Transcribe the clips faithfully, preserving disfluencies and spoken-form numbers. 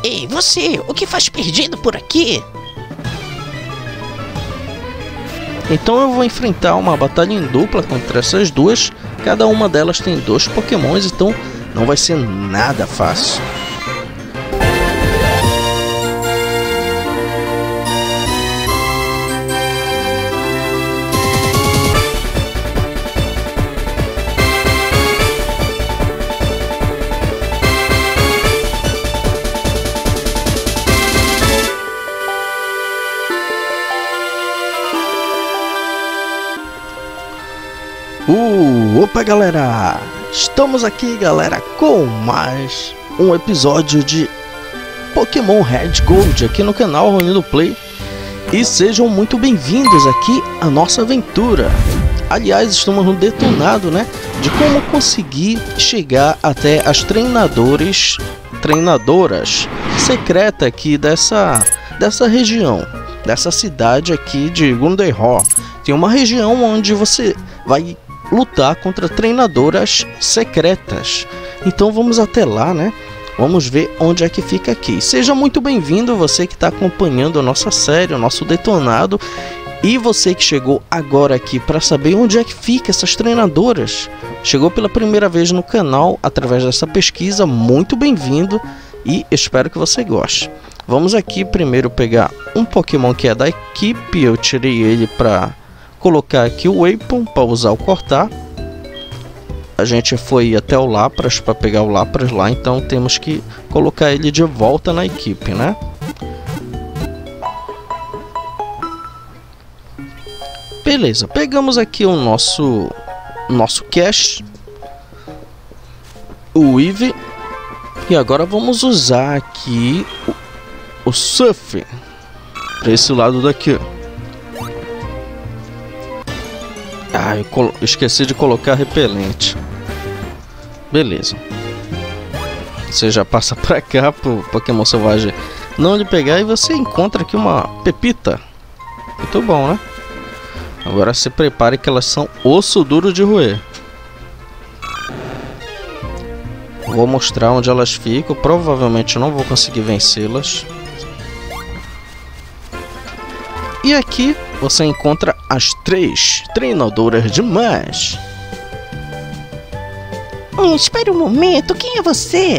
Ei, você, o que faz perdido por aqui? Então eu vou enfrentar uma batalha em dupla contra essas duas. Cada uma delas tem dois pokémons, então não vai ser nada fácil. Uh, opa galera, estamos aqui galera com mais um episódio de Pokémon Red Gold aqui no canal Ronindo Play. E sejam muito bem-vindos aqui à nossa aventura. Aliás, estamos no detonado, né, de como conseguir chegar até as treinadores, treinadoras secretas aqui dessa, dessa região, dessa cidade aqui de Gundeihor. Tem uma região onde você vai lutar contra treinadoras secretas. Então vamos até lá, né? Vamos ver onde é que fica aqui. Seja muito bem-vindo você que está acompanhando a nossa série, o nosso detonado. E você que chegou agora aqui para saber onde é que fica essas treinadoras. Chegou pela primeira vez no canal através dessa pesquisa, muito bem-vindo. E espero que você goste. Vamos aqui primeiro pegar um Pokémon que é da equipe. Eu tirei ele para colocar aqui o Weapon para usar o cortar. A gente foi até o Lapras para pegar o Lapras lá, então temos que colocar ele de volta na equipe, né? Beleza, pegamos aqui o nosso nosso cache, o Eevee, e agora vamos usar aqui o, o Surf para esse lado daqui. Ah, eu esqueci de colocar repelente. Beleza. Você já passa pra cá pro Pokémon selvagem não lhe pegar e você encontra aqui uma pepita. Muito bom, né? Agora se prepare que elas são osso duro de roer. Vou mostrar onde elas ficam. Provavelmente eu não vou conseguir vencê-las. E aqui você encontra as três treinadoras de Mash. Hum, espere um momento, quem é você?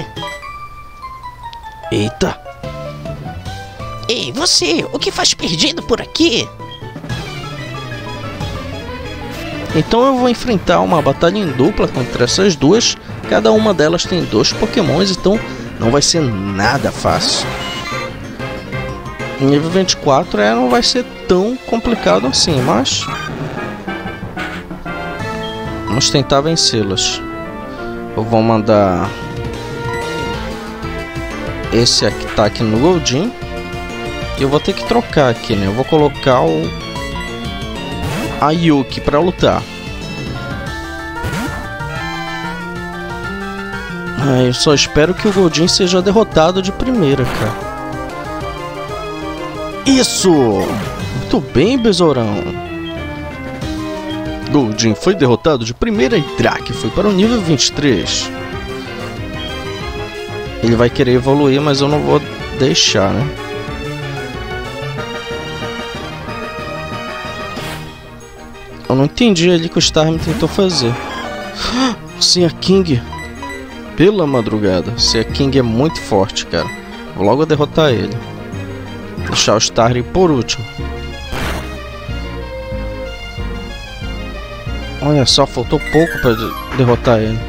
Eita! Ei, você, o que faz perdido por aqui? Então eu vou enfrentar uma batalha em dupla contra essas duas. Cada uma delas tem dois pokémons, então não vai ser nada fácil. Nível vinte e quatro é, não vai ser tão complicado assim, mas vamos tentar vencê-las. Eu vou mandar esse aqui, tá aqui no Goldin. E eu vou ter que trocar aqui, né? Eu vou colocar o a Yuki para lutar. Ah, eu só espero que o Goldin seja derrotado de primeira, cara. Isso! Muito bem, besourão. Goldin foi derrotado de primeira e Drake foi para o nível vinte e três. Ele vai querer evoluir, mas eu não vou deixar, né? Eu não entendi ali que o Starmie tentou fazer. Seaking! Pela madrugada. Seaking é muito forte, cara. Vou logo derrotar ele. Deixar o Starmie por último. Olha só, faltou pouco para derrotar ele.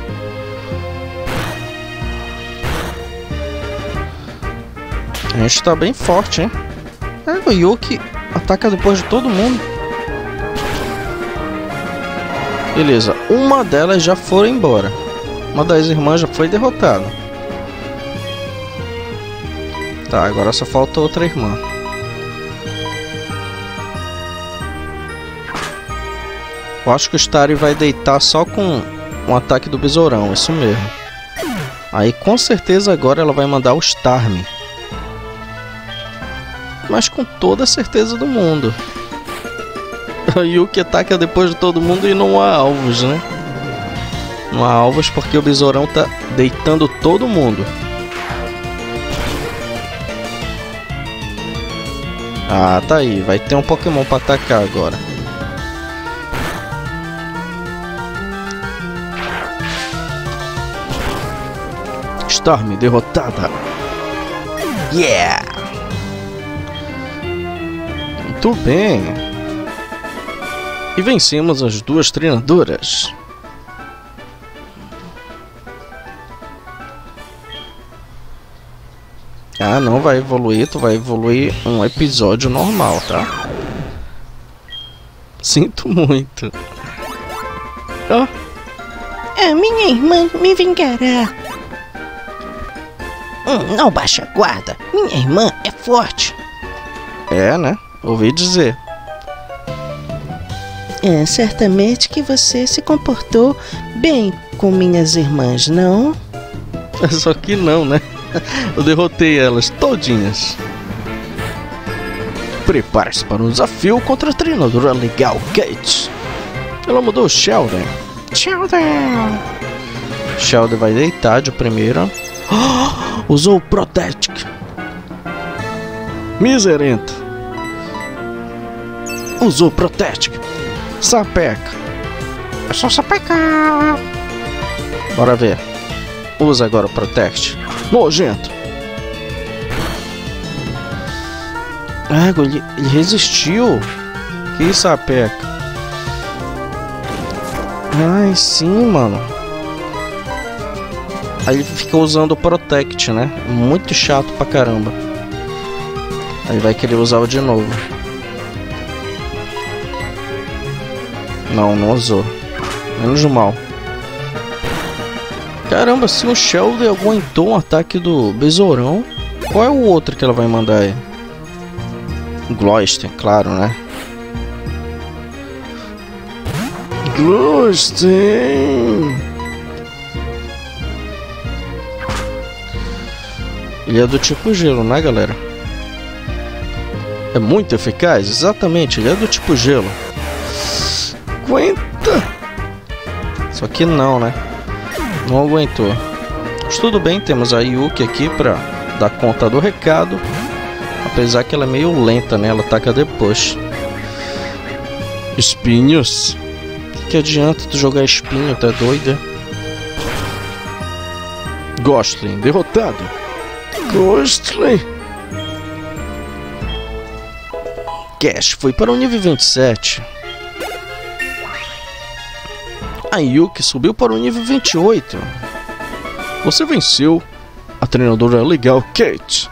A gente tá bem forte, hein? É, o Yuki ataca depois de todo mundo. Beleza, uma delas já foi embora. Uma das irmãs já foi derrotada. Tá, agora só falta outra irmã. Eu acho que o Starry vai deitar só com um ataque do besourão, isso mesmo. Aí com certeza agora ela vai mandar o Starmie. Mas com toda a certeza do mundo. A Yuki ataca depois de todo mundo e não há alvos, né? Não há alvos porque o besourão tá deitando todo mundo. Ah, tá aí. Vai ter um Pokémon pra atacar agora. Storm derrotada. Yeah! Muito bem. E vencemos as duas treinadoras. Ah, não vai evoluir, tu vai evoluir um episódio normal, tá? Sinto muito. Oh. A minha irmã me vingará. Hum, não baixa a guarda. Minha irmã é forte. É, né? Ouvi dizer. É, certamente que você se comportou bem com minhas irmãs, não? Só que não, né? Eu derrotei elas todinhas. Prepare-se para um desafio contra a treinadora legal, Kate. Ela mudou o Sheldon. Sheldon. Sheldon vai deitar de primeira. Oh, usou o Protect. Miserento. Usou o Protect. Sapeca. É só sapecar. Bora ver. Usa agora o Protect. Nojento. Ah, ele, ele resistiu. Que sapeca. Ai, sim, mano. Aí ele fica usando o Protect, né? Muito chato pra caramba. Aí vai querer usar o de novo. Não, não usou. Menos mal. Caramba, se o Sheldon aguentou um ataque do Besourão, qual é o outro que ela vai mandar aí? Gloisten, claro, né? Gloisten! Ele é do tipo gelo, né, galera? É muito eficaz, exatamente, ele é do tipo gelo. Aguenta! Só que não, né? Não aguentou. Mas tudo bem, temos a Yuki aqui pra dar conta do recado. Apesar que ela é meio lenta, né? Ela ataca depois. Espinhos? Que, que adianta tu jogar espinho, tá doida? Gosling, derrotado. Gosling. Cash foi para o nível vinte e sete. A Yuki subiu para o nível vinte e oito. Você venceu a treinadora legal Kate.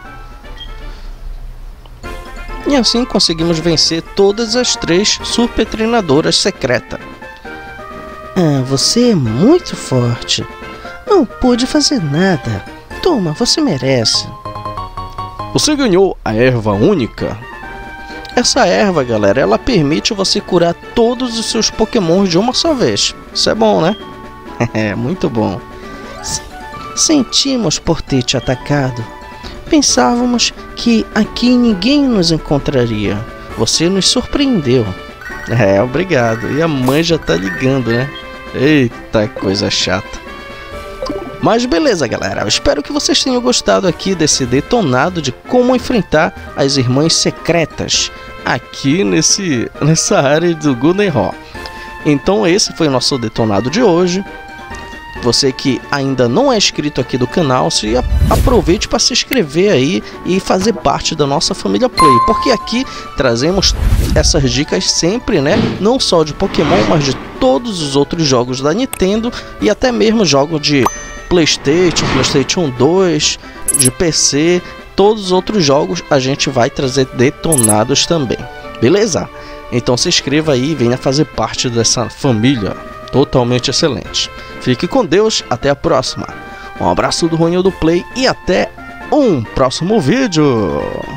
E assim conseguimos vencer todas as três super treinadoras secretas. Ah, você é muito forte. Não pude fazer nada. Toma, você merece. Você ganhou a erva única. Essa erva, galera, ela permite você curar todos os seus pokémons de uma só vez. Isso é bom, né? É, muito bom. Sentimos por ter te atacado. Pensávamos que aqui ninguém nos encontraria. Você nos surpreendeu. É, obrigado. E a mãe já tá ligando, né? Eita, coisa chata. Mas beleza, galera. Eu espero que vocês tenham gostado aqui desse detonado de como enfrentar as irmãs secretas aqui nesse, nessa área do Golden Hall. Então esse foi o nosso detonado de hoje. Você que ainda não é inscrito aqui do canal, se aproveite para se inscrever aí e fazer parte da nossa família Play, porque aqui trazemos essas dicas sempre, né? Não só de Pokémon, mas de todos os outros jogos da Nintendo e até mesmo jogos de PlayStation, PlayStation dois, de P C, todos os outros jogos a gente vai trazer detonados também, beleza? Então se inscreva aí e venha fazer parte dessa família totalmente excelente. Fique com Deus, até a próxima. Um abraço do Ronildo Play e até um próximo vídeo.